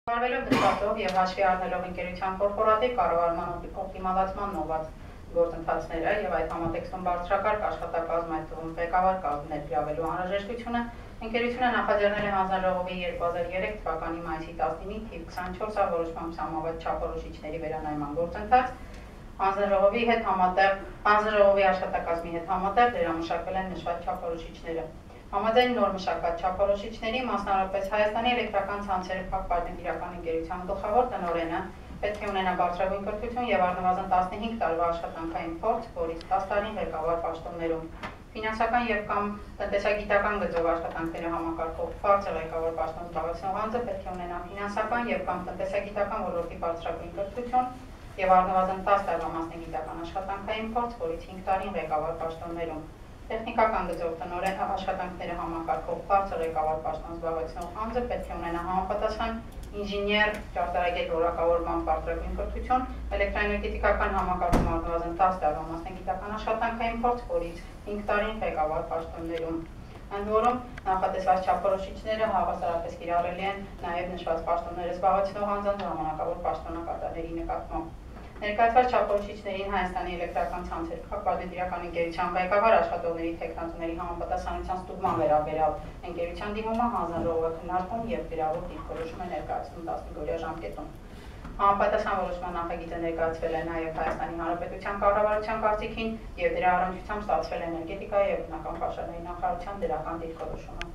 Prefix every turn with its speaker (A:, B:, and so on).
A: Արվելով դրսատող եւ հաշվի առնելով ընկերության կորպորատիվ կառավարման օպտիմալացման նոված գործընթացները եւ այդ համատեքստում բարձրակարգ աշխատակազմ այդ թվում ղեկավար կազմներ ներգրավելու անհրաժեշտությունը ընկերությունը նախաձեռնել է հանձնաժողովի 2003 թվականի մայիսի 19-ի թիվ 24-ը որոշմամբ սահմանված չափորոշիչների վերանայման գործընթաց հանձնաժողովի աշխատակազմի հետ համատեղ վերամշակվել են նշված չափորոշիչները։ Համաձայն նոր մշակված չափորոշիչների, մասնավորապես Հայաստանի էլեկտրական ցանցերի փակ-պարտեզիական ընկերության գլխավոր տնօրենը պետք է ունենա բարձրագույն կրթություն եւ առնվազն 15 տարվա աշխատանքային փորձ, որից 10 տարին ղեկավար պաշտոններում, ֆինանսական եւ կամ տնտեսագիտական գծով աշխատանքները համակարգող բարձր ղեկավար պաշտոն զբաղեցնող անձը պետք է ունենա ֆինանսական եւ կամ տնտեսագիտական ոլորտի բարձրագույն կրթություն եւ առնվազն 10 տարվա մասնագիտական աշխատանքային փորձ, որից 5 տարին ղեկավար պաշտոններում, տեխնիկական գծով տնօրեն աշխատանքները համակարգող բարձր ղեկավար պաշտոն զբաղեցնող անձը պետք է ունենա համապատասխան ինժեներ, ճարտարագետ որակավորման բարձրագույն կրթություն, էլեկտրաէներգետիկական համակարգում առնվազն 10 տարվա մասնագիտական աշխատանքային փորձ, որից 5 տարին ղեկավար պաշտոններում։ Ընդ որում, նախատեսված չափորոշիչները հավասարապես կիրառելի են նաև նշված պաշտոնները զբաղեցնող անձանց ժամանակավոր պաշտոնակատարների նկատմամբ։ Ներկայացված չափորոշիչներին Հայաստանի էլեկտրական ցանցերի փակ-պարտեզիական ընկերության ղեկավար աշխատողների թեկնածուների համապատասխանության ստուգման վերաբերյալ ընկերության դիմումը հանձնաժողովը քննարկում եւ գրավոր դիրքորոշում է ներկայացնում 15-օրյա ժամկետում։ Համապատասխան որոշման նախագիծը ներկայացվել է նաև Հայաստանի Հանրապետության կառավարության կարծիքին եւ դրա առնչությամբ ստացվել է էներգետիկայի եւ բնական պաշարների նախարարության դրական դիրքորոշումը։